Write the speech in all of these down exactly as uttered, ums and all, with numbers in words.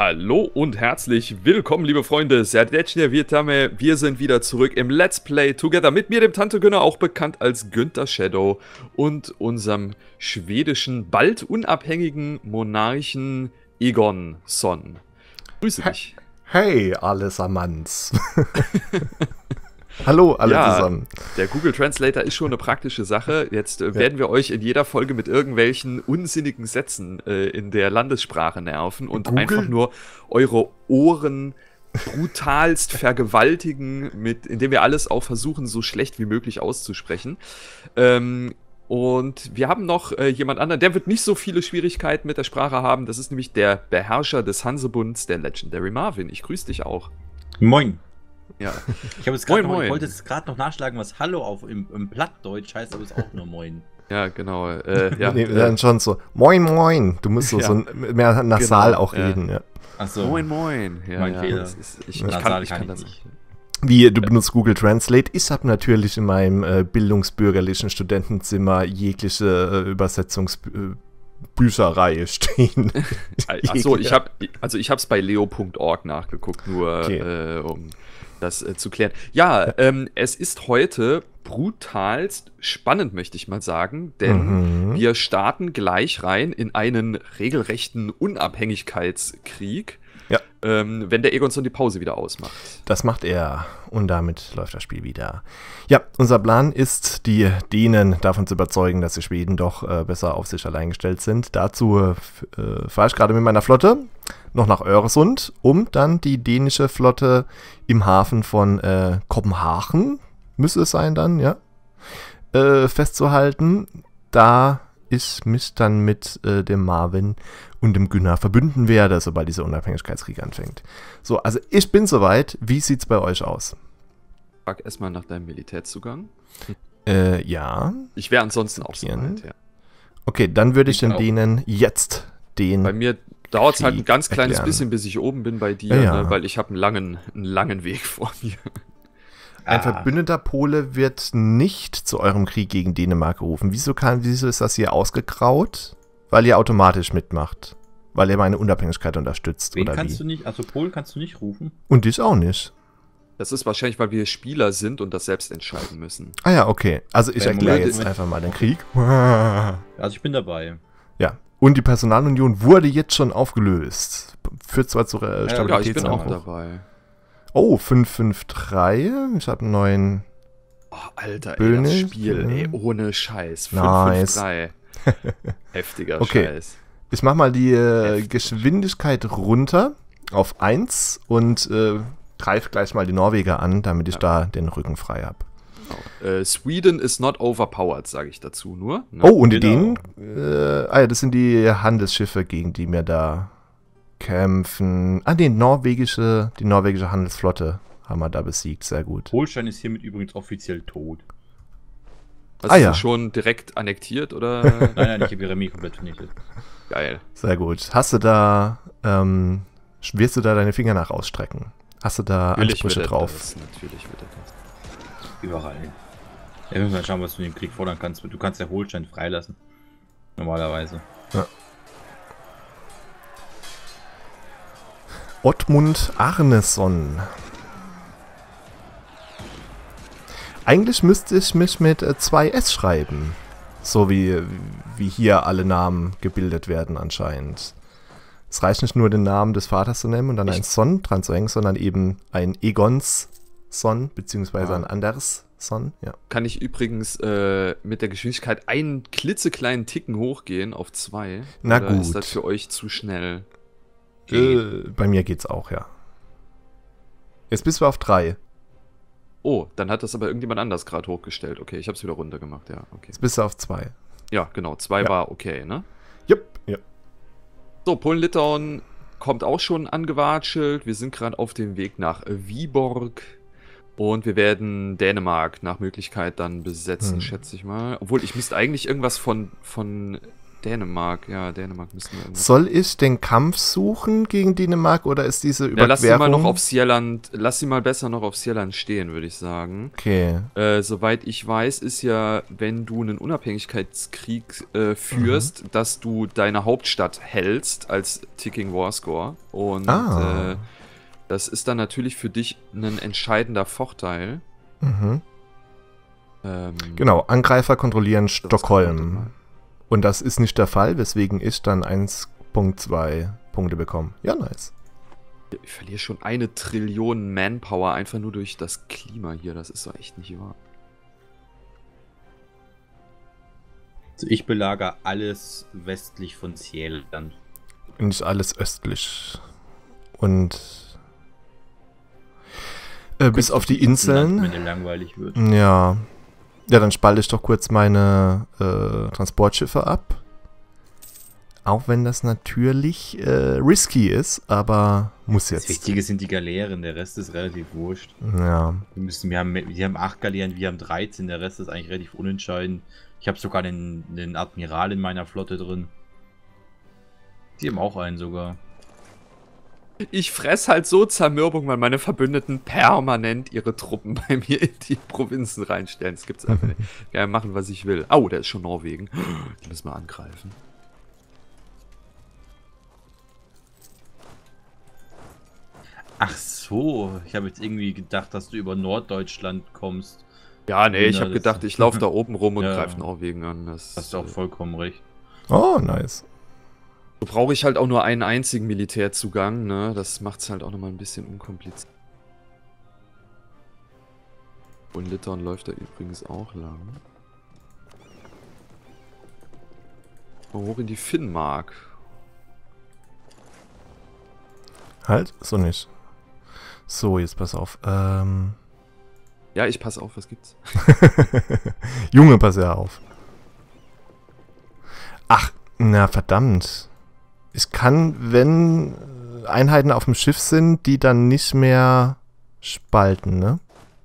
Hallo und herzlich willkommen, liebe Freunde. Serdeczne witamy. Wir sind wieder zurück im Let's Play Together mit mir, dem Tante Günner, auch bekannt als Günther Shadow, und unserem schwedischen, bald unabhängigen Monarchen Egonson. Grüße dich. Hey, allesammans. Hallo alle ja, zusammen. Der Google Translator ist schon eine praktische Sache. Jetzt äh, werden wir euch in jeder Folge mit irgendwelchen unsinnigen Sätzen äh, in der Landessprache nerven und Google? einfach nur eure Ohren brutalst vergewaltigen, mit, indem wir alles auch versuchen, so schlecht wie möglich auszusprechen. Ähm, und wir haben noch äh, jemand anderen, der wird nicht so viele Schwierigkeiten mit der Sprache haben. Das ist nämlich der Beherrscher des Hansebunds, der Legendary Marvin. Ich grüße dich auch. Moin. Ja. Ich, jetzt Moin, noch, moin. ich wollte jetzt gerade noch nachschlagen, was Hallo auf im, im Plattdeutsch heißt, aber es ist auch nur Moin. Ja, genau. Äh, ja, nee, äh, dann schon so, moin moin. Du musst so, Ja. so mehr nasal Genau, auch ja. reden. Ja. Achso. Moin, moin. Ja, Mein ja, Fehler. das ist, ich, ich, Nasal kann, ich kann kann ich das nicht. nicht. Wie, du benutzt Google Translate. Ich habe natürlich in meinem äh, bildungsbürgerlichen Studentenzimmer jegliche äh, Übersetzungsbücherreihe stehen. Achso, ich habe also ich habe es bei leo punkt org nachgeguckt, nur Okay. äh, um das äh, zu klären. Ja, ähm, es ist heute brutalst spannend, möchte ich mal sagen, denn Mhm. wir starten gleich rein in einen regelrechten Unabhängigkeitskrieg, Ja. ähm, wenn der Egonson die Pause wieder ausmacht. Das macht er und damit läuft das Spiel wieder. Ja, unser Plan ist, die Dänen davon zu überzeugen, dass die Schweden doch äh, besser auf sich allein gestellt sind. Dazu äh, f- äh, fahre ich gerade mit meiner Flotte noch nach Öresund, um dann die dänische Flotte im Hafen von äh, Kopenhagen, müsste es sein dann, ja, äh, festzuhalten, da ich mich dann mit äh, dem Marvin und dem Günner verbünden werde, sobald dieser Unabhängigkeitskrieg anfängt. So, also ich bin soweit. Wie sieht's bei euch aus? Frag erstmal nach deinem Militärzugang. Äh, ja. Ich wäre ansonsten auch Akzeptieren. soweit, ja. Okay, dann würde ich den Ich auch. Dänen jetzt den... Bei mir dauert es halt ein Krieg ganz kleines erklären. bisschen, bis ich oben bin bei dir, Ja, ja. ne, weil ich habe einen langen, einen langen Weg vor mir. Ein Ah. verbündeter Pole wird nicht zu eurem Krieg gegen Dänemark gerufen. Wieso, kann, wieso ist das hier ausgegraut? Weil ihr automatisch mitmacht. Weil ihr meine Unabhängigkeit unterstützt, Wen oder kannst wie? du nicht, also Polen kannst du nicht rufen? Und dich auch nicht. Das ist wahrscheinlich, weil wir Spieler sind und das selbst entscheiden müssen. Ah ja, okay. Also ich Äh, erkläre Moment, jetzt Moment. einfach mal den Krieg. Ja. Also ich bin dabei. Und die Personalunion wurde jetzt schon aufgelöst. Führt zwar zu äh, Ja, ich bin auch Stabilitätsabbruch. dabei. Oh, fünf fünf drei. Ich habe einen neuen... Oh, Alter, ey, Böhnig, das Spiel, ey, mhm. ohne Scheiß. Nice. fünf fünf drei. Heftiger Okay. Scheiß. Ich mache mal die äh, Heftig. Geschwindigkeit runter auf eins und äh, greife gleich mal die Norweger an, damit ich Ja. da den Rücken frei habe. Genau. Äh, Sweden is not overpowered, sage ich dazu nur. Ne? Oh, und die Genau. Dänen? Äh, ah ja, das sind die Handelsschiffe, gegen die wir da kämpfen. Ah, die norwegische, die norwegische Handelsflotte haben wir da besiegt. Sehr gut. Holstein ist hiermit übrigens offiziell tot. Hast Ah, du ja. schon direkt annektiert oder? Nein, nein, ich habe ihre Armee komplett vernichtet. Geil. Sehr gut. Hast du da, ähm, wirst du da deine Finger nach ausstrecken? Hast du da Natürlich Ansprüche wird er drauf? das. Natürlich wird er das. Überall. Ja, wir müssen mal schauen, was du in dem Krieg fordern kannst. Du kannst ja Holstein freilassen. Normalerweise. Ottmund Arneson. Eigentlich müsste ich mich mit äh, zwei S schreiben. So wie, wie hier alle Namen gebildet werden anscheinend. Es reicht nicht nur den Namen des Vaters zu nennen und dann Ich- ein Son dran zu hängen, sondern eben ein Egons Son, beziehungsweise Ah. ein Anders Son. Ja. Kann ich übrigens äh, mit der Geschwindigkeit einen klitzekleinen Ticken hochgehen auf zwei? Na Oder ist gut. das für euch zu schnell? Äh, bei mir geht's auch, ja. Jetzt bist du auf drei. Oh, dann hat das aber irgendjemand anders gerade hochgestellt. Okay, ich habe es wieder runter gemacht, ja, okay. Jetzt bist du auf zwei. Ja, genau, zwei Ja. war okay, ne? Jupp. Ja. So, Polen-Litauen kommt auch schon angewatschelt. Wir sind gerade auf dem Weg nach Viborg. Und wir werden Dänemark nach Möglichkeit dann besetzen, Hm. schätze ich mal. Obwohl, ich müsste eigentlich irgendwas von, von Dänemark, ja, Dänemark müssen wir. Soll ich den Kampf suchen gegen Dänemark oder ist diese Überquerung... Ja, lass sie mal noch auf Sjælland, lass sie mal besser noch auf Sjælland stehen, würde ich sagen. Okay. Äh, soweit ich weiß, ist ja, wenn du einen Unabhängigkeitskrieg äh, führst, mhm. dass du deine Hauptstadt hältst als Ticking War Score. Und ah. äh, das ist dann natürlich für dich ein entscheidender Vorteil. Mhm. Ähm, genau, Angreifer kontrollieren Stockholm. Und das ist nicht der Fall, weswegen ich dann eins Punkt zwei Punkte bekomme. Ja, nice. Ich verliere schon eine Trillion Manpower einfach nur durch das Klima hier. Das ist doch echt nicht wahr. Also ich belagere alles westlich von Sjælland. Nicht alles östlich. Und äh, bis auf die Inseln. Land, wenn dir langweilig wird. Ja. Ja, dann spalte ich doch kurz meine äh, Transportschiffe ab. Auch wenn das natürlich äh, risky ist, aber muss jetzt. Das Wichtige sind die Galeeren, der Rest ist relativ wurscht. Ja. Wir, müssen, wir, haben, wir haben acht Galeeren, wir haben dreizehn, der Rest ist eigentlich relativ unentscheidend. Ich habe sogar den, den Admiral in meiner Flotte drin. Die haben auch einen sogar. Ich fress halt so Zermürbung, weil meine Verbündeten permanent ihre Truppen bei mir in die Provinzen reinstellen. Das gibt's einfach nicht. Ja, machen, was ich will. Oh, der ist schon Norwegen. Die müssen wir angreifen. Ach so, ich habe jetzt irgendwie gedacht, dass du über Norddeutschland kommst. Ja, nee, ich habe gedacht, ich laufe da oben rum und ja. greife Norwegen an. Das hast du auch vollkommen recht. Oh, nice. So brauche ich halt auch nur einen einzigen Militärzugang, ne? Das macht es halt auch nochmal ein bisschen unkompliziert. Und Litauen läuft da übrigens auch lang. Mal hoch in die Finnmark. Halt, so nicht. So, jetzt pass auf. Ähm... Ja, ich pass auf, was gibt's? Junge, pass ja auf. Ach, na verdammt. Ich kann, wenn Einheiten auf dem Schiff sind, die dann nicht mehr spalten, ne?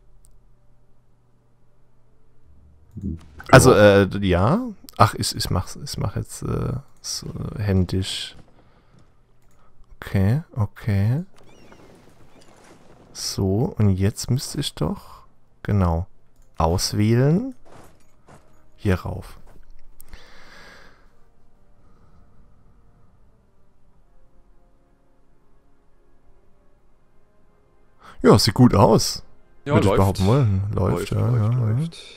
Also, äh, ja. Ach, ich, ich mach's, ich mach jetzt äh, so händisch. Okay, okay. So, und jetzt müsste ich doch, genau, auswählen. Hier rauf. Ja, sieht gut aus. Ja, würde ich läuft. behaupten wollen. Läuft, läuft ja, läuft, ja, läuft. ja.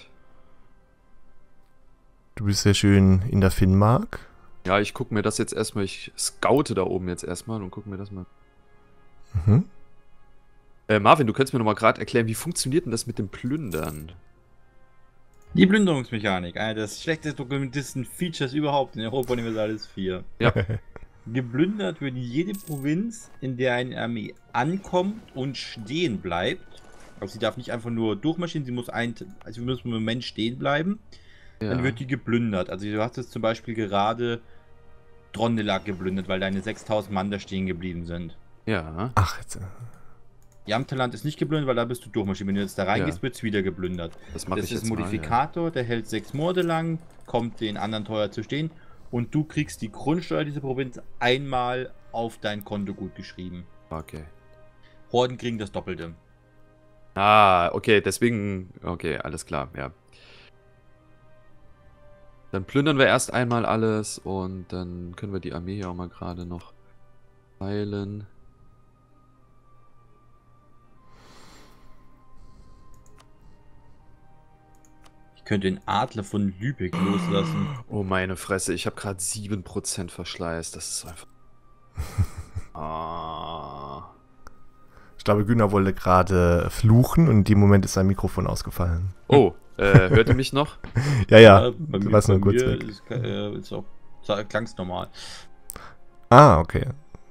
Du bist sehr schön in der Finnmark. Ja, ich gucke mir das jetzt erstmal, ich scoute da oben jetzt erstmal und gucke mir das mal. Mhm. Äh, Marvin, du könntest mir nochmal gerade erklären, wie funktioniert denn das mit dem Plündern? Die Plünderungsmechanik, einer der schlechtest dokumentierten Features überhaupt in Europa Universalis vier. Ja. Geplündert wird jede Provinz, in der eine Armee ankommt und stehen bleibt. Also sie darf nicht einfach nur durchmarschieren, sie muss ein, also wir müssen im Moment stehen bleiben. Ja. Dann wird die geplündert. Also du hast jetzt zum Beispiel gerade Trondelag geplündert, weil deine sechstausend Mann da stehen geblieben sind. Ja. Ach, jetzt. Jamtaland ist nicht geplündert, weil da bist du durchmarschiert. Wenn du jetzt da reingehst, ja. wird es wieder geplündert. Das, das ist ein Modifikator, mal, ja. der hält sechs Monate lang, kommt den anderen teuer zu stehen und du kriegst die Grundsteuer dieser Provinz einmal auf dein Konto gut geschrieben. Okay. Horden kriegen das Doppelte. Ah, okay, deswegen, okay, alles klar, ja. Dann plündern wir erst einmal alles und dann können wir die Armee hier auch mal gerade noch heilen. Ich könnte den Adler von Lübeck loslassen. Oh meine Fresse, ich habe gerade sieben Prozent Verschleiß. Das ist einfach... ah. Ich glaube, Günther wollte gerade fluchen und in dem Moment ist sein Mikrofon ausgefallen. Oh, äh, hört ihr mich noch? ja, ja, ja bei du mir, warst nur bei kurz mir weg. Ist, äh, ist auch, klang's normal. Ah, okay.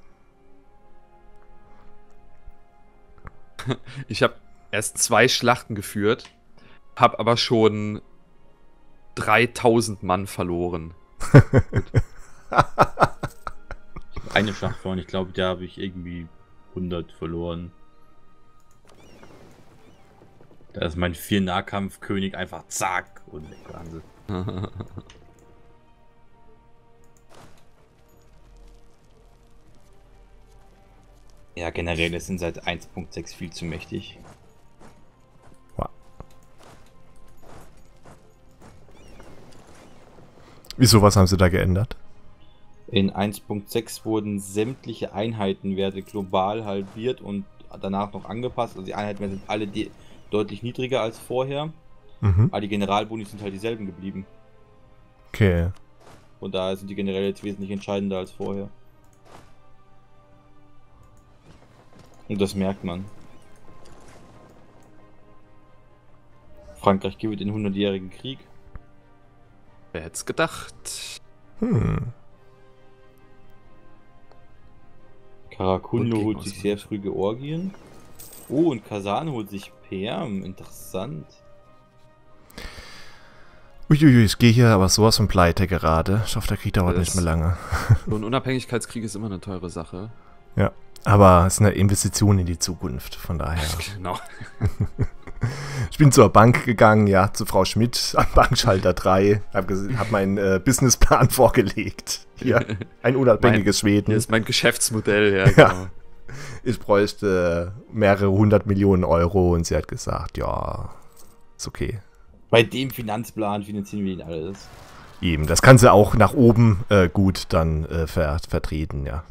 Ich habe erst zwei Schlachten geführt, habe aber schon dreitausend Mann verloren. Eine Schlacht verloren, ich glaube, da habe ich irgendwie hundert verloren. Da ist mein vier Nahkampfkönig einfach zack und weg waren sie. Ja, generell sind seit eins Punkt sechs viel zu mächtig. Wow. Wieso, was haben sie da geändert? In eins Punkt sechs wurden sämtliche Einheitenwerte global halbiert und danach noch angepasst. Also die Einheitenwerte sind alle de deutlich niedriger als vorher. Mhm. Aber die Generalboni sind halt dieselben geblieben. Okay. Und daher sind die generell jetzt wesentlich entscheidender als vorher. Und das merkt man. Frankreich gewinnt den hundertjährigen Krieg. Wer hätte es gedacht? Hm. Karakundo Und holt sich sehr früh Georgien. Oh, und Kasan holt sich Perm. Interessant. Uiuiui, ich gehe hier aber sowas von pleite gerade. Ich hoffe, der Krieg dauert Das- nicht mehr lange. So ein Unabhängigkeitskrieg ist immer eine teure Sache. Ja, aber es ist eine Investition in die Zukunft, von daher. Genau. Ich bin zur Bank gegangen, ja, zu Frau Schmidt am Bankschalter drei, habe hab meinen äh, Businessplan vorgelegt. Hier, ein unabhängiges Schweden. Hier ist mein Geschäftsmodell, ja, Ja. genau. Ich bräuchte mehrere hundert Millionen Euro und sie hat gesagt, ja, ist okay. Bei dem Finanzplan finanzieren wir ihn alles. Eben, das kann sie auch nach oben äh, gut dann äh, ver vertreten, ja.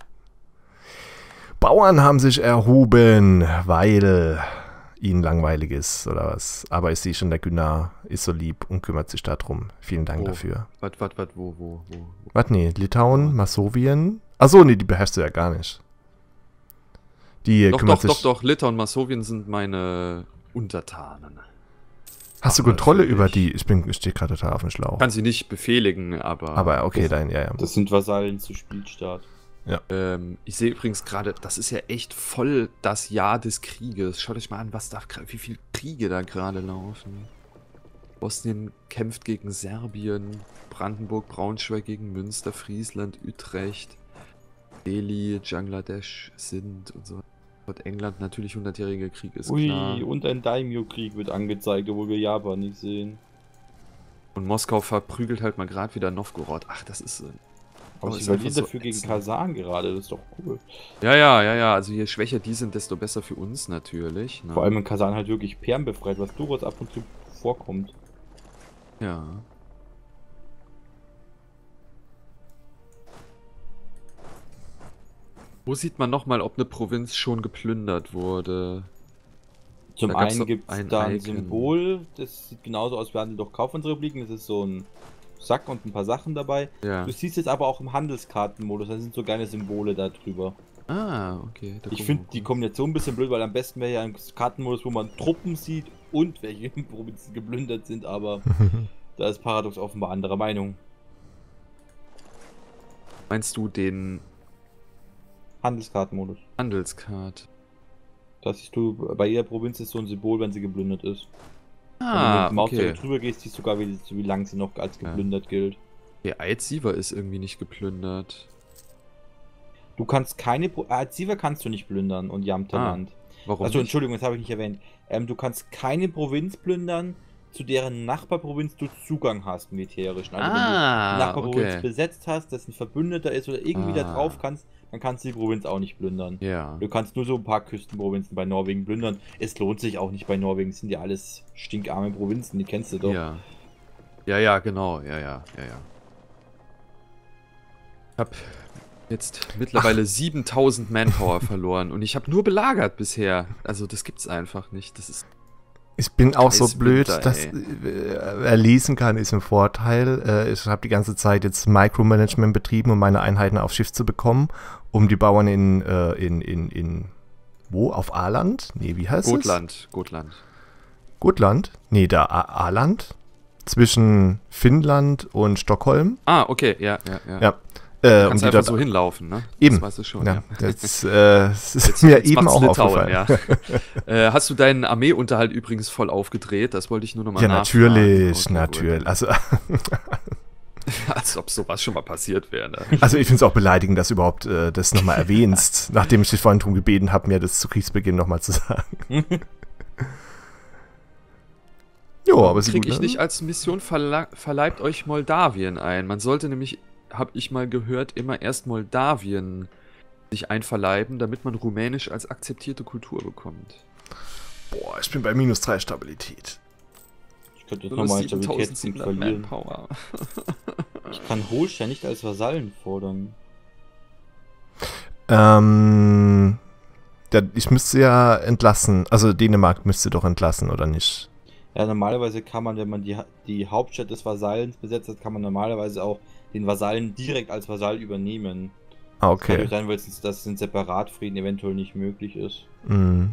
Bauern haben sich erhoben, weil ihnen langweilig ist oder was. Aber ich sehe schon, der Günnar ist so lieb und kümmert sich darum. Vielen Dank Oh. dafür. Was, was, was, wo, wo, wo? wo? Was, nee, Litauen, Masowien? Achso, nee, die beherrschst du ja gar nicht. Die Doch, kümmert doch, sich... doch, doch, Litauen und Masowien sind meine Untertanen. Hast du Aber Kontrolle natürlich. über die? Ich bin, ich stehe gerade total auf dem Schlauch. Kann sie nicht befehligen, aber... Aber okay, Das- dann, ja, ja. Das sind Vasallen zu Spielstart. Ähm, ich sehe übrigens gerade, das ist ja echt voll das Jahr des Krieges. Schaut euch mal an, was da, gra- wie viele Kriege da gerade laufen. Bosnien kämpft gegen Serbien, Brandenburg, Braunschweig gegen Münster, Friesland, Utrecht, Delhi, Bangladesch, Sindh und so. Und England natürlich hundertjähriger Krieg ist klar. Ui, und ein Daimyo-Krieg wird angezeigt, obwohl wir Japan nicht sehen. Und Moskau verprügelt halt mal gerade wieder Novgorod. Ach, das ist... äh, Aber Oh, sie ist einfach verlieren so dafür gegen ätzend. Kasan gerade, das ist doch cool. Ja, ja, ja, ja. Also je schwächer die sind, desto besser für uns natürlich. Ne? Vor allem in Kasan halt wirklich Perm befreit, was durchaus ab und zu vorkommt. Ja. Wo sieht man nochmal, ob eine Provinz schon geplündert wurde? Zum Da gab's einen doch gibt es ein da ein Icon. Symbol, das sieht genauso aus wie Handel durch Kaufmannsrepubliken. Das ist so ein Sack und ein paar Sachen dabei. Ja. Du siehst jetzt aber auch im Handelskartenmodus, da sind so kleine Symbole da drüber. Ah, okay. da Ich gucken finde wir die mal. Kombination ein bisschen blöd, weil am besten wäre ja ein Kartenmodus, wo man Truppen sieht und welche Provinzen geplündert sind, aber da ist Paradox offenbar anderer Meinung. Meinst du den Handelskartenmodus. Handelskart? Das siehst du, bei jeder Provinz ist so ein Symbol, wenn sie geplündert ist. Wenn du Ah, mit dem Maus okay. drüber gehst, siehst du sogar, wie, wie lange sie noch als Ja. geplündert gilt. Der Eidsiver ist irgendwie nicht geplündert. Du kannst keine, Pro äh, Siva kannst du nicht plündern und Jamtaland. Warum Also nicht? Entschuldigung, das habe ich nicht erwähnt. Ähm, du kannst keine Provinz plündern, zu deren Nachbarprovinz du Zugang hast, militärischen. Also wenn du die Ah, Nachbarprovinz okay. besetzt hast, dass ein Verbündeter ist oder irgendwie da Ah. drauf kannst, dann kannst du die Provinz auch nicht plündern. Ja. Du kannst nur so ein paar Küstenprovinzen bei Norwegen plündern. Es lohnt sich auch nicht bei Norwegen, es sind ja alles stinkarme Provinzen, die kennst du doch. Ja. Ja, ja, genau. Ja, ja, ja, ja. Ich hab jetzt mittlerweile siebentausend Manpower verloren und ich habe nur belagert bisher. Also das gibt's einfach nicht. Das ist Ich bin auch so Scheiß blöd, Winter, dass ey. äh, er lesen kann, ist ein Vorteil. Äh, ich habe die ganze Zeit jetzt Micromanagement betrieben, um meine Einheiten aufs Schiff zu bekommen, um die Bauern in, äh, in, in, in, wo? Auf Aland? Nee, wie heißt Gotland. Gotland. es? Gotland? Nee, da A Aland. Zwischen Finnland und Stockholm. Ah, okay, ja, ja, ja. Ja. Äh, um Kannst die einfach dort so hinlaufen, ne? Eben. Das weißt du schon, ja, ja. das, äh, das ist mir Jetzt eben macht's auch Litauen, aufgefallen. ja. äh, hast du deinen Armeeunterhalt übrigens voll aufgedreht? Das wollte ich nur nochmal Ja, nachfragen. natürlich, Okay, natürlich. gut. Also, Als ob sowas schon mal passiert wäre, ne? also ich finde es auch beleidigend, dass du überhaupt äh, das nochmal erwähnst, nachdem ich dich vorhin darum gebeten habe, mir das zu Kriegsbeginn nochmal zu sagen. Jo, aber sieht Krieg gut ich aus. nicht als Mission verla- verleibt euch Moldawien ein. Man sollte nämlich, habe ich mal gehört, immer erst Moldawien sich einverleiben, damit man Rumänisch als akzeptierte Kultur bekommt. Boah, ich bin bei minus drei Stabilität. Ich könnte jetzt nochmal einen Stabilitätspunkt verlieren. Manpower. Ich kann Holstein nicht als Vasallen fordern. Ähm, der, ich müsste ja entlassen, also Dänemark müsste doch entlassen, oder nicht? Ja, normalerweise kann man, wenn man die, die Hauptstadt des Vasallens besetzt hat, kann man normalerweise auch den Vasallen direkt als Vasall übernehmen. Ah, Das kann okay. sein, weil es dass ein Separatfrieden eventuell nicht möglich ist. Mhm.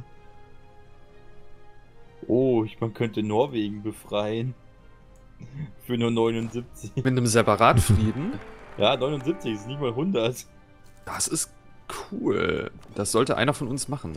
Oh, ich, man könnte Norwegen befreien. Für nur neunundsiebzig. Mit einem Separatfrieden? Ja, neunundsiebzig ist nicht mal hundert. Das ist cool. Das sollte einer von uns machen.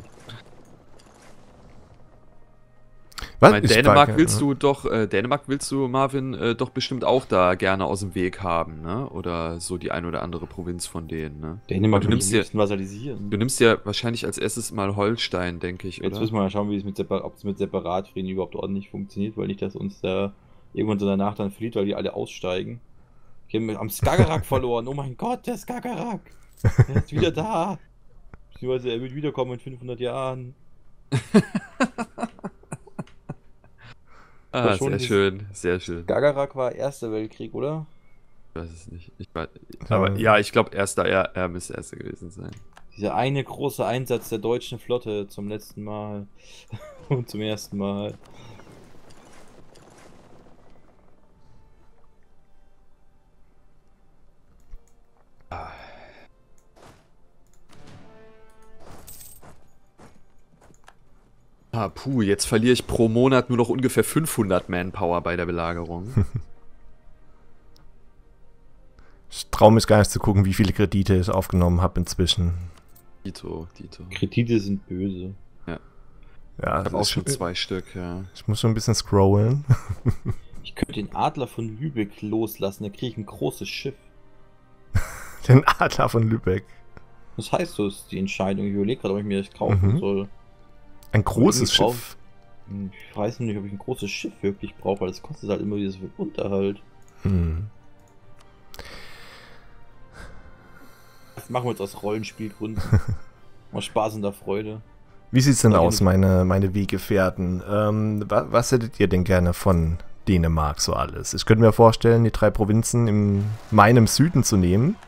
Was? Bei Ich Dänemark frage, willst ja. du doch, äh, Dänemark willst du, Marvin, äh, doch bestimmt auch da gerne aus dem Weg haben, ne? Oder so die ein oder andere Provinz von denen, ne? Dänemark du will nimmst am dir- liebsten vasalisieren. Du nimmst ja wahrscheinlich als erstes mal Holstein, denke ich, Jetzt oder? müssen wir mal schauen, wie es mit Separ ob es mit Separatfrieden überhaupt ordentlich funktioniert, weil nicht, dass uns da irgendwann so danach dann verliert, weil die alle aussteigen. Wir haben am Skagerrak verloren. Oh mein Gott, der Skagerrak. Er ist wieder da. Beziehungsweise er wird wiederkommen in fünfhundert Jahren. Ah, war schon sehr das- schön, sehr schön. Skagerrak war Erster Weltkrieg, oder? Ich weiß es nicht. Ich weiß, aber ja, ich glaube, erster, er, er müsste erster gewesen sein. Dieser eine große Einsatz der deutschen Flotte zum letzten Mal. Und zum ersten Mal. Ah, puh, jetzt verliere ich pro Monat nur noch ungefähr fünfhundert Manpower bei der Belagerung. Ich traue mich gar nicht zu gucken, wie viele Kredite ich aufgenommen habe inzwischen. Dito, Dito. Kredite sind böse. Ja, Ich habe auch ich, schon zwei Stück, ja. ich muss schon ein bisschen scrollen. Ich könnte den Adler von Lübeck loslassen, da kriege ich ein großes Schiff. Den Adler von Lübeck. Das heißt, so ist die Entscheidung. Ich überlege gerade, ob ich mir das kaufen Mhm. soll. Ein großes Irgendwie Schiff. Hm, Ich weiß nicht, ob ich ein großes Schiff wirklich brauche, weil das kostet halt immer wieder so viel Unterhalt. Hm. Das machen wir jetzt aus Rollenspielgründen. Aus Spaß und der Freude. Wie sieht's denn Ja, aus, die- meine, meine Weggefährten? Ähm, wa was hättet ihr denn gerne von Dänemark so alles? Ich könnte mir vorstellen, die drei Provinzen in meinem Süden zu nehmen.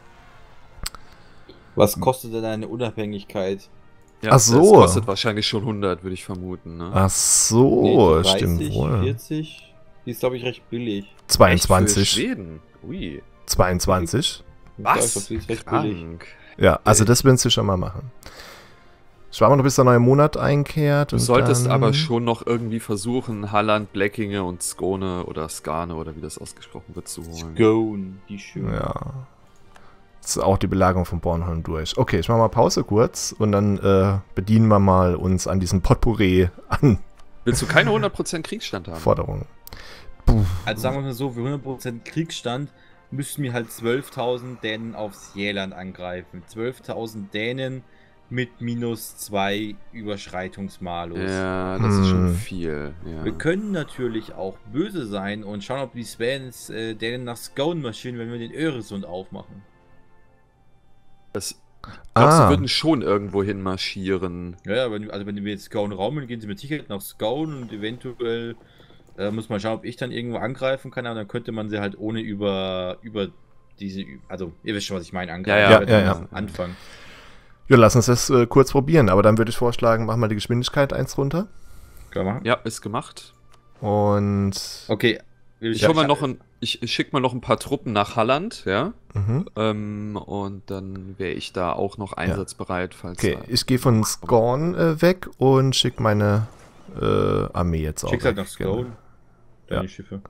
Was kostet denn eine Unabhängigkeit? Ja, Ach so. Das kostet wahrscheinlich schon hundert, würde ich vermuten, ne? Ach so, Nee, Oh, stimmt wohl. vierzig? Die ist, glaube ich, recht billig. Echt für zweiundzwanzig. Schweden? Ui. zweiundzwanzig. Ich glaub, Was? die ist recht billig. Krank. Ja, also Echt? das werden sie schon mal machen. Ich war mal noch, bis der neue Monat einkehrt. Du und solltest dann, aber schon noch irgendwie versuchen, Halland, Bleckinge und Skåne oder Skane oder wie das ausgesprochen wird zu holen. Scone, die schön. Ja. Jetzt ist auch die Belagerung von Bornholm durch. Okay, ich mache mal Pause kurz und dann äh, bedienen wir mal uns an diesem Potpourri an Willst du keine hundert Prozent Kriegsstand haben? Forderungen. Puh. Also sagen wir mal so, für hundert Prozent Kriegsstand müssten wir halt zwölftausend Dänen aufs Jäland angreifen. zwölftausend Dänen mit minus zwei Überschreitungsmalus. Ja, das ist schon Hm. viel. Ja. Wir können natürlich auch böse sein und schauen, ob die Svens äh, Dänen nach Skåne marschieren, wenn wir den Öresund aufmachen. Das, glaubst Ah. du, würden schon irgendwo hin marschieren? Ja, ja, wenn, also wenn wir jetzt Skåne raumen, gehen sie mit Sicherheit nach Skåne und eventuell äh, muss man schauen, ob ich dann irgendwo angreifen kann, aber dann könnte man sie halt ohne über, über diese, also ihr wisst schon, was ich meine, angreifen. Ja, ja, Aber ja, dann ja. Anfang. Ja, lass uns das äh, kurz probieren, aber dann würde ich vorschlagen, mach mal die Geschwindigkeit eins runter. Können wir machen? Ja, ist gemacht. Und Okay. Ich, hol mal noch ein, ich, ich schicke mal noch ein paar Truppen nach Halland, ja. mhm. Ähm, und dann wäre ich da auch noch einsatzbereit, falls. Okay, da- ich gehe von Skåne äh, weg und schicke meine äh, Armee jetzt auch Schick's halt weg. nach Genau. Skåne. Deine Ja. Schiffe.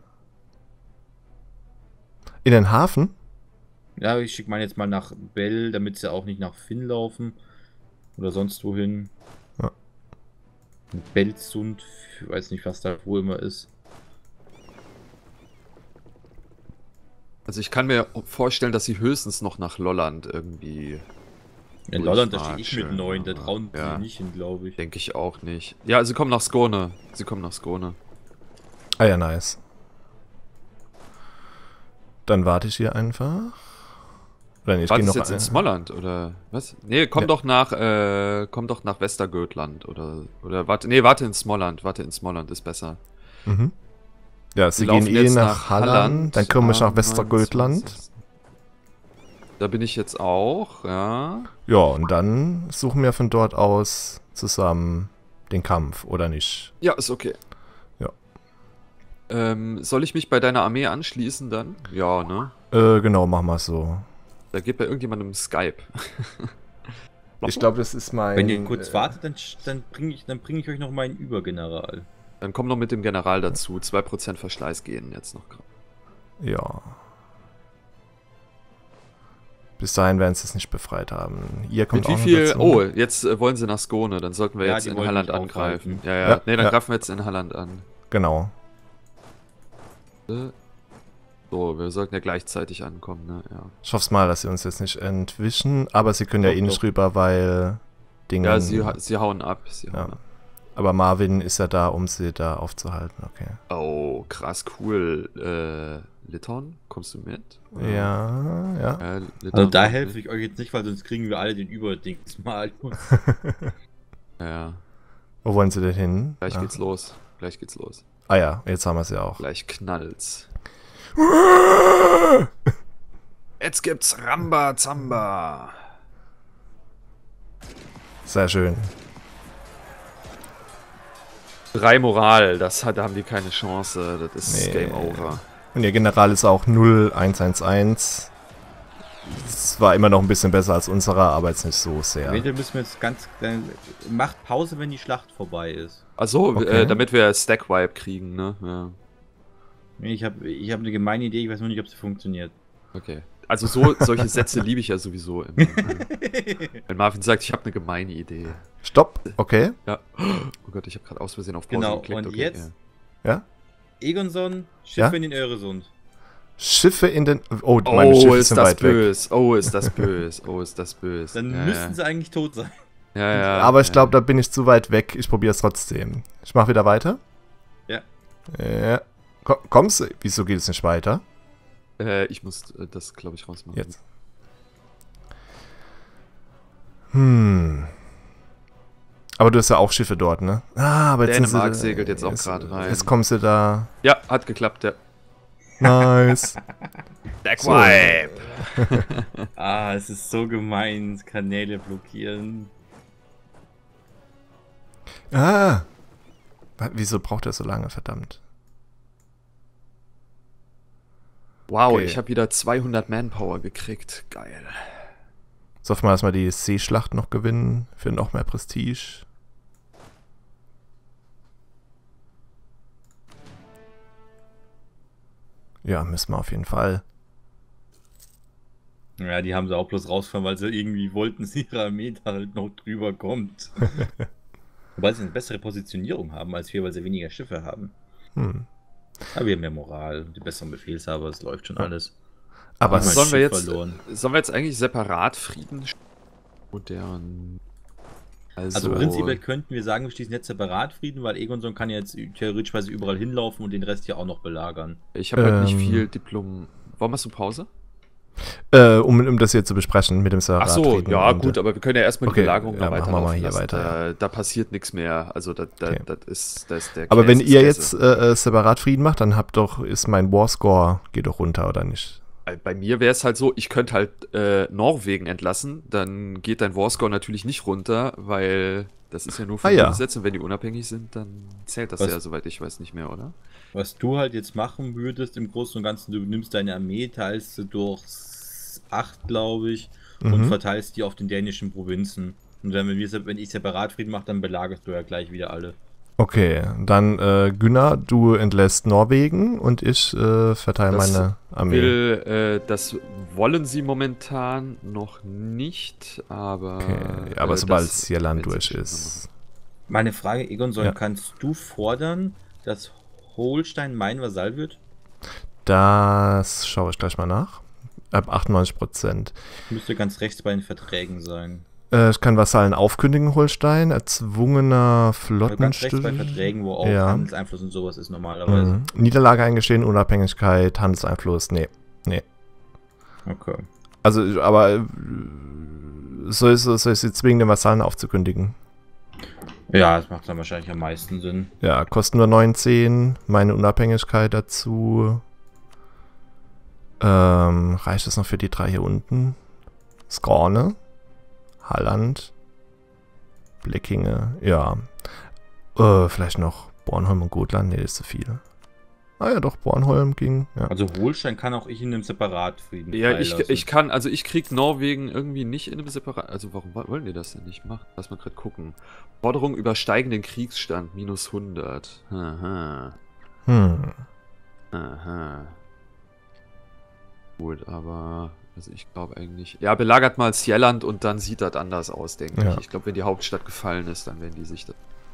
In den Hafen? Ja, ich schicke meine jetzt mal nach Bell, damit sie auch nicht nach Finn laufen. Oder sonst wohin. Ja. Belsund, ich weiß nicht, was da wo immer ist. Also ich kann mir vorstellen, dass sie höchstens noch nach Lolland irgendwie. In Lolland, da stehe ich mit Durchmarschen, neun, da aber- trauen ja. sie nicht hin, glaube ich. Denke ich auch nicht. Ja, sie kommen nach Skåne. Sie kommen nach Skåne. Ah ja, nice. Dann warte ich hier einfach. Oder nicht? War das jetzt in Smoland oder was? Nee, komm ja. doch nach, äh, komm doch nach Westergötland oder, oder warte, nee, warte in Smoland, warte in Smoland ist besser. Mhm. Ja, sie gehen eh nach, nach Halland, Halland, dann komme ich nach Westergötland. Da bin ich jetzt auch, ja. Ja, und dann suchen wir von dort aus zusammen den Kampf, oder nicht? Ja, ist okay. Ja. Ähm, soll ich mich bei deiner Armee anschließen dann? Ja, ne? Äh, genau, machen wir es so. Da geht bei irgendjemandem Skype. Ich glaube, das ist mein... Wenn ihr kurz äh, wartet, dann, dann bringe ich, dann bring ich euch noch meinen Übergeneral. Dann komm noch mit dem General dazu. zwei Prozent Verschleiß gehen jetzt noch gerade. Ja. Bis dahin werden sie es nicht befreit haben. Ihr kommt mit auch wie viel? dazu. Oh, jetzt äh, wollen sie nach Skone. Dann sollten wir ja, jetzt in Halland angreifen. Ja, ja. ja nee, dann ja. greifen wir jetzt in Halland an. Genau. So, wir sollten ja gleichzeitig ankommen, ne? Ja. Ich hoffe mal, dass sie uns jetzt nicht entwischen, aber sie können ja eh nicht rüber, weil Dinge... Ja, sie, sie hauen ab. Sie hauen ja. ab. Aber Marvin ist ja da, um sie da aufzuhalten, okay. Oh, krass, cool. Äh, Litauen, kommst du mit? Oder? Ja, ja. ja also da helfe ich euch jetzt nicht, weil sonst kriegen wir alle den Überdings mal. Ja. Wo wollen sie denn hin? Gleich ja. geht's los. Gleich geht's los. Ah ja, jetzt haben wir es ja auch. Gleich knallt's. Jetzt gibt's Ramba Zamba. Sehr schön. Drei Moral, das hat, da haben die keine Chance. Das ist nee. Game Over. Und ihr General ist auch null eins eins eins. Es war immer noch ein bisschen besser als unserer, aber jetzt nicht so sehr. Eventuell müssen wir jetzt ganz... Äh, macht Pause, wenn die Schlacht vorbei ist. Achso, okay. äh, damit wir Stack-Wipe kriegen, ne? Ja. Ich habe ich hab eine gemeine Idee, ich weiß nur nicht, ob sie funktioniert. Okay. Also so, solche Sätze liebe ich ja sowieso immer. Wenn Marvin sagt, ich habe eine gemeine Idee. Stopp, okay. Ja. Oh Gott, ich habe gerade aus Versehen auf Pause genau. geklickt. Und okay, jetzt? Ja. ja? Egonson, Schiffe ja? in den Öresund. Schiffe in den... Oh, meine oh Schiffe ist sind das weit böse. weg. Oh, ist das böse. Oh, ist das böse. Dann ja, müssten ja. sie eigentlich tot sein. Ja, ja. Aber ich ja. glaube, da bin ich zu weit weg. Ich probiere es trotzdem. Ich mache wieder weiter. Ja. Ja. Kommst du? Wieso geht es nicht weiter? Äh, ich muss äh, das, glaube ich, rausmachen. Jetzt. Hm. Aber du hast ja auch Schiffe dort, ne? Ah, aber jetzt Dänemark sie, segelt jetzt auch jetzt, gerade rein. Jetzt kommst du da. Ja, hat geklappt, ja. Nice. Stack-Wipe. Ah, es ist so gemein. Kanäle blockieren. Ah. Wieso braucht er so lange, verdammt? Wow, okay. ich habe wieder zweihundert Manpower gekriegt. Geil. So, hoffen wir, dass wir die Seeschlacht noch gewinnen. Für noch mehr Prestige. Ja, müssen wir auf jeden Fall. Ja, die haben sie auch bloß rausgefahren, weil sie irgendwie wollten, dass ihre Armee da halt noch drüber kommt. Wobei sie eine bessere Positionierung haben als wir, weil sie weniger Schiffe haben. Hm. Aber wir haben mehr Moral, die besseren Befehlshaber, es läuft schon ja. alles. Aber also sollen wir jetzt verloren. sollen wir jetzt eigentlich separat Frieden modern? Also, also prinzipiell könnten wir sagen, wir schließen jetzt separat Frieden, weil Egonson kann ja jetzt theoretisch überall hinlaufen und den Rest hier auch noch belagern. Ich habe ähm, halt nicht viel Diplom. Warum hast du Pause? Äh, um, um das hier zu besprechen mit dem Separat. Ach so, ja gut, aber wir können ja erstmal okay, die Belagerung ja, noch weiter machen wir mal hier weiter. Da, ja. da passiert nichts mehr. Also da, da, okay. das ist, das ist der Aber wenn ihr jetzt äh, separat Frieden macht, dann habt doch, ist mein Warscore, geht doch runter, oder nicht? Bei mir wäre es halt so, ich könnte halt äh, Norwegen entlassen, dann geht dein Warscore natürlich nicht runter, weil das ist ja nur von ah, ja. Gesetz und wenn die unabhängig sind, dann zählt das was, ja, soweit ich weiß, nicht mehr, oder? Was du halt jetzt machen würdest im Großen und Ganzen, du nimmst deine Armee, teilst sie durch acht, glaube ich, mhm. und verteilst die auf den dänischen Provinzen. Und dann, wenn, wir, wenn ich separat Frieden mache, dann belagerst du ja gleich wieder alle. Okay, dann äh, Gunnar, du entlässt Norwegen und ich äh, verteile das meine Armee. Will, äh, das wollen sie momentan noch nicht, aber... Okay, aber äh, sobald es hier Land durch ist. Meine Frage, Egonson, ja. kannst du fordern, dass Holstein mein Vasall wird? Das schaue ich gleich mal nach. Ab achtundneunzig Prozent. Müsste ganz rechts bei den Verträgen sein. Äh, ich kann Vasallen aufkündigen, Holstein. Erzwungener Flottenstillstand. Ganz rechts bei Verträgen, wo auch ja. Handelseinfluss und sowas ist normalerweise. Mhm. Niederlage eingestehen, Unabhängigkeit, Handelseinfluss, nee. Nee. Okay. Also, aber äh, soll ich, soll ich sie zwingen, den Vasallen aufzukündigen? Ja, das macht dann wahrscheinlich am meisten Sinn. Ja, kosten nur neunzehn. Meine Unabhängigkeit dazu. Ähm, reicht das noch für die drei hier unten? Skorne, Halland, Bleckinge, ja. Äh, vielleicht noch Bornholm und Gotland, nee, das ist zu viel. Ah ja, doch, Bornholm ging, ja. Also Holstein kann auch ich in einem Separatfrieden Ja, ich, freilassen. ich kann, also ich krieg Norwegen irgendwie nicht in einem Separat. Also warum wollen die das denn nicht machen? Lass mal gerade gucken. Forderung übersteigen den Kriegsstand, minus hundert. Aha. Hm. Aha. Gut, aber, also ich glaube eigentlich. Ja, belagert mal Sjelland und dann sieht das anders aus, denke Ja. ich. Ich glaube, wenn die Hauptstadt gefallen ist, dann werden die sich das.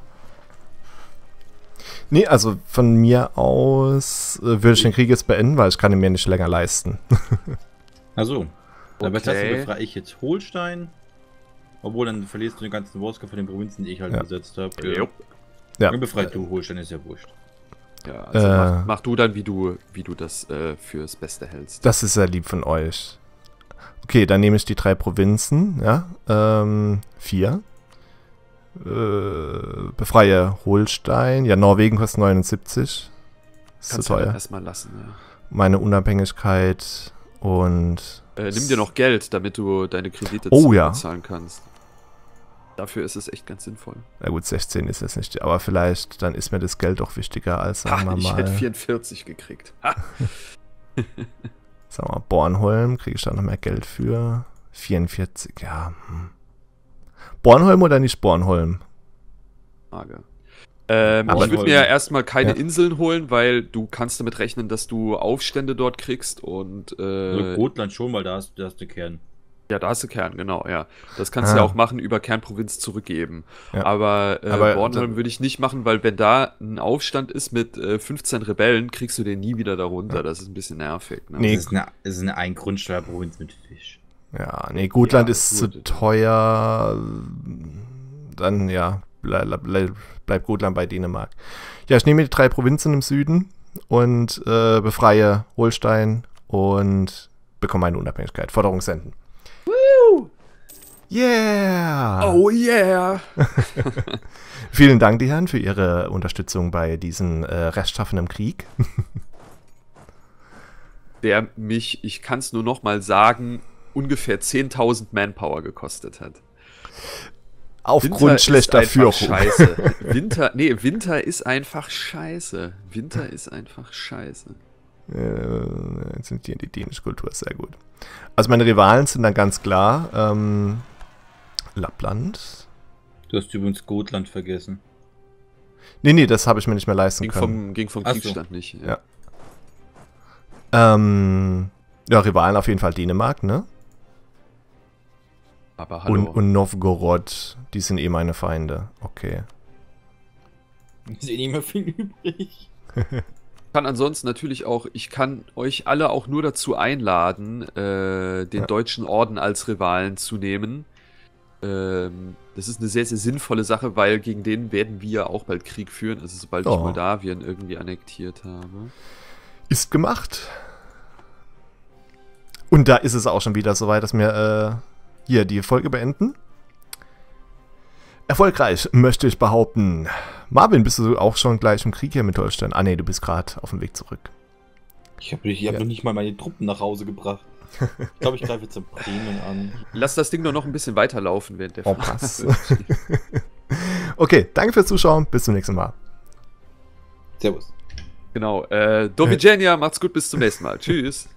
Nee, also von mir aus äh, würde ich den Krieg jetzt beenden, weil ich kann ihn mir nicht länger leisten. Achso. Dann Okay. okay. befreie ich jetzt Holstein. Obwohl, dann verlierst du den ganzen Woska von den Provinzen, die ich halt Ja. besetzt habe. Jupp. Ja. Dann befreit du Holstein, ist ja wurscht. Ja, also Äh. mach, mach du dann, wie du, wie du das äh, fürs Beste hältst. Das ist sehr lieb von euch. Okay, dann nehme ich die drei Provinzen, ja. Ähm, vier. Äh, befreie Holstein. Ja, Norwegen kostet neunundsiebzig. Ist zu Kannst du teuer. erstmal lassen, ja. Meine Unabhängigkeit und. Äh, nimm dir noch Geld, damit du deine Kredite Oh, ja. zahlen kannst. Dafür ist es echt ganz sinnvoll. Na gut, sechzehn ist es nicht, aber vielleicht dann ist mir das Geld doch wichtiger als, sagen Ha, wir ich mal. hätte vierundvierzig gekriegt. Ha. Sagen wir mal, Bornholm, kriege ich da noch mehr Geld für? vierundvierzig, ja. Hm. Bornholm oder nicht Bornholm? Frage. Ähm, Aber- ich würde mir ja erstmal keine Ja. Inseln holen, weil du kannst damit rechnen, dass du Aufstände dort kriegst und Also äh, Gotland schon, weil da hast, da hast du Kern. ja, da hast du Kern, genau, ja. Das kannst du Ah. ja auch machen, über Kernprovinz zurückgeben. Ja. Aber, äh, Aber Bornholm da- würde ich nicht machen, weil wenn da ein Aufstand ist mit äh, fünfzehn Rebellen, kriegst du den nie wieder darunter. Das ist ein bisschen nervig. Ne? Nee. Das ist eine, das ist eine Ein-Grundsteuerprovinz mit Fisch. Ja, nee, Gotland Ja, ist gut. zu teuer. Dann, ja, bleib, bleib, bleib Gotland bei Dänemark. Ja, ich nehme die drei Provinzen im Süden und äh, befreie Holstein und bekomme meine Unabhängigkeit. Forderung senden. Woo! Yeah! Oh yeah! Vielen Dank, die Herren, für Ihre Unterstützung bei diesem äh, rechtschaffenen Krieg. Der mich, ich kann es nur noch mal sagen, ungefähr zehntausend Manpower gekostet hat. Aufgrund Winter schlechter ist einfach Führung. Scheiße. Winter, nee, Winter ist einfach scheiße. Winter ist einfach scheiße. Äh, jetzt sind die in die dänische Kultur, sehr gut. Also meine Rivalen sind dann ganz klar ähm, Lappland. Du hast übrigens Gotland vergessen. Nee, nee, das habe ich mir nicht mehr leisten Ging können. vom, ging vom Ach so. Kriegsstand nicht. Ja. Ähm, ja, Rivalen auf jeden Fall Dänemark, ne? Aber hallo. Und, und Novgorod, die sind eh meine Feinde. Okay. Ist eh nicht mehr viel übrig. Ich kann ansonsten natürlich auch, ich kann euch alle auch nur dazu einladen, äh, den Ja. Deutschen Orden als Rivalen zu nehmen. Ähm, das ist eine sehr, sehr sinnvolle Sache, weil gegen den werden wir auch bald Krieg führen, also sobald ich Oh. Moldawien irgendwie annektiert habe. Ist gemacht. Und da ist es auch schon wieder soweit, dass wir äh, hier die Folge beenden. Erfolgreich, möchte ich behaupten. Marvin, bist du auch schon gleich im Krieg hier mit Holstein? Ah ne, du bist gerade auf dem Weg zurück. Ich habe ich hab Ja. noch nicht mal meine Truppen nach Hause gebracht. Ich glaube, ich greife jetzt zum Bremen an. Lass das Ding nur noch ein bisschen weiterlaufen während der Oh, Fahrt. pass. Okay, danke fürs Zuschauen. Bis zum nächsten Mal. Servus. Genau. Äh, Dovigenja, macht's gut, bis zum nächsten Mal. Tschüss.